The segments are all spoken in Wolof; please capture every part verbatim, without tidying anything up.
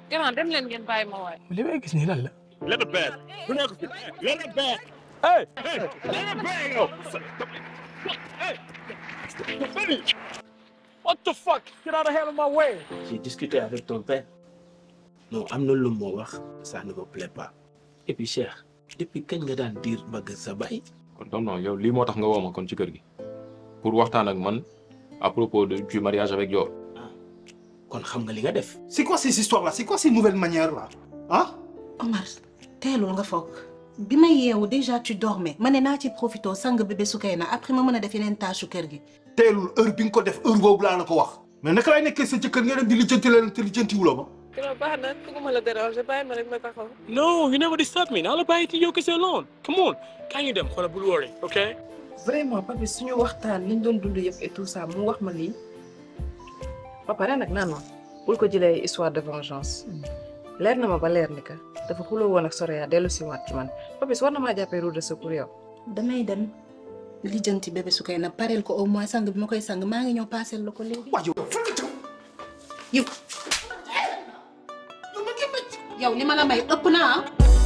gannaaw dem leen ngeen bàyyi ma waay. li may gis nii lan la. Let it back. Let it back. Hey, hey, let it back. Yo. Hey. What the fuck? Get out of here of my way. J'ai discuté avec ton père. Non, am na lu mu wax ça ne me plaît pas. Et puis Cheikh, depuis kañ nga daan diir mbagg sa baay. kon donc non yow lii moo tax nga woo ma kon ci kër gi pour waxtaan ak man à propos de du mariage avec Dior. kon xam nga li nga def. C'est quoi ces histoires-là? C'est quoi ces nouvelles manières-là? Hein? Omar, teelul nga foog. bi may yeewu déjà tu dormais. ma ne naa ci profité sang bébé Soukeyna après ma mën a def yeneen tâche kër gi. teelul heure bi nga ko def heure boobu laa la ko wax. mais naka laay nekkee sa jëkkër nga dem di lijjanti leen te lijjanti wuloo ma. Kilo baax na bëgguma la déranger bàyyi ma rek ma taxaw. No, you never disturb me. Naa la bàyyi ci yow kese alone. Come on. Kaay ñu dem xoolal bul worry, okay? Vraiment papi suñu waxtaan liñ doon dund yëpp et tout ça mu wax ma lii ba pare nag naan ma bul ko jëlee histoire de vengeance leer na ma ba leer ni que dafa xuloo woon ak Soraya dellu si waat ci man papi war na maa jàppee roue de secours yow. damay dem lijjanti bébé Soukeyna pareel ko au moins sang bi ma koy sang maa ngi ñëw paaseel la ko léegi. waaw yow fan nga jëm. yow. yow li ma la may ëpp naa.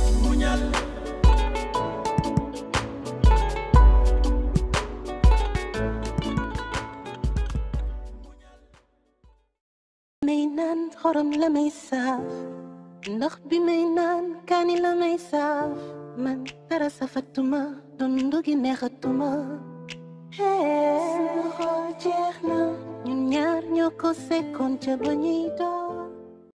may naan xorom la may saaf ndox bi may naan kaani la may saaf man dara safatuma dundu gi neexatuma sama xol jeex na ñun ñaar ñoo ko sekkoon ca ba ñuy doon